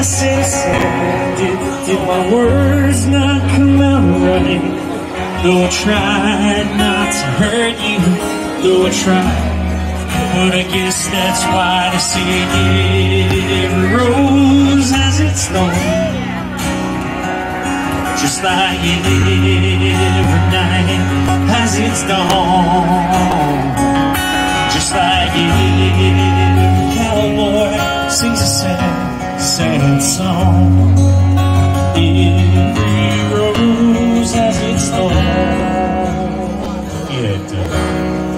said, did my words not come out right? Though I tried not to hurt you, though I tried, but I guess that's why they say every rose has its thorn. Just like every night has its dawn. Just like every cowboy sings a sad, sad song. Every rose has its thorn. Yeah, it does.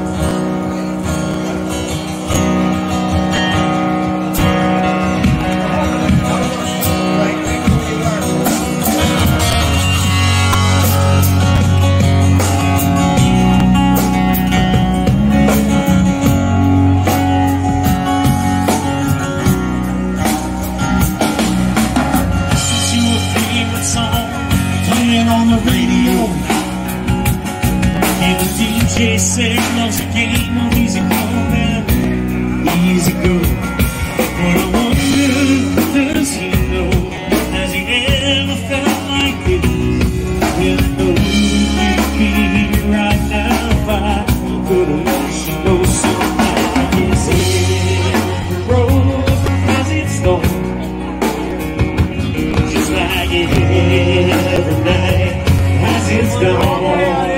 On the radio, and the DJ signals a game of easy come and easy go. But I wonder, does he know? Has he ever felt like this? Well, I know you'd be here right now if I could have let you know somehow. Yes, every rose has its thorn, just like every night has its dawn.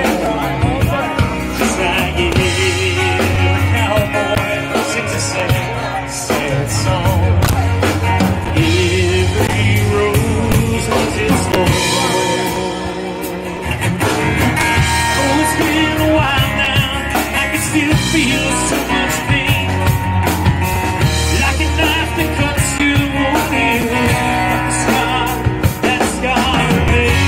Just like every cowboy sings a sad, sad song. Every rose has its thorn. Oh, it's been a while now, I can still feel so much pain, like a knife that cuts you open, like a scar that's scarred me.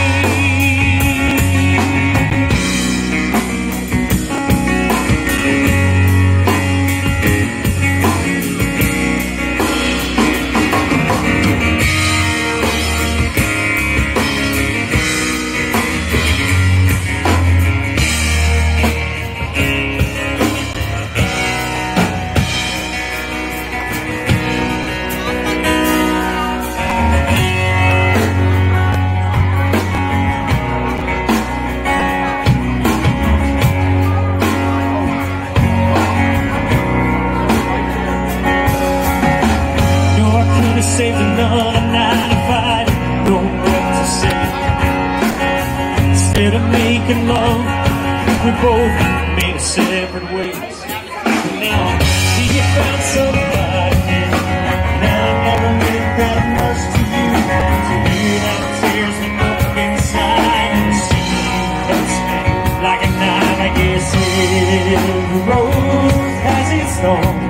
Saved another night of fighting, no what to say. Instead of making love, we both made separate ways. And now I see you found somebody new, and I never meant that much to you. To hear that tears me up inside and see you touch me like a knife. I guess every rose has its thorn.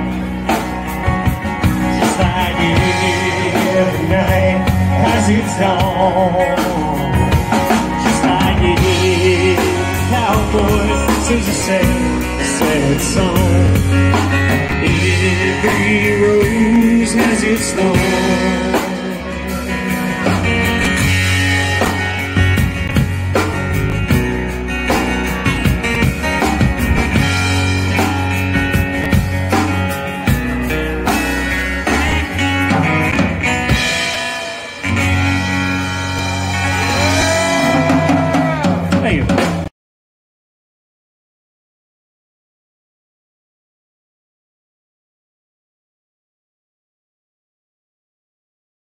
Every night has its dawn. Just like every cowboy sings a sad, sad song. Every rose has its thorn.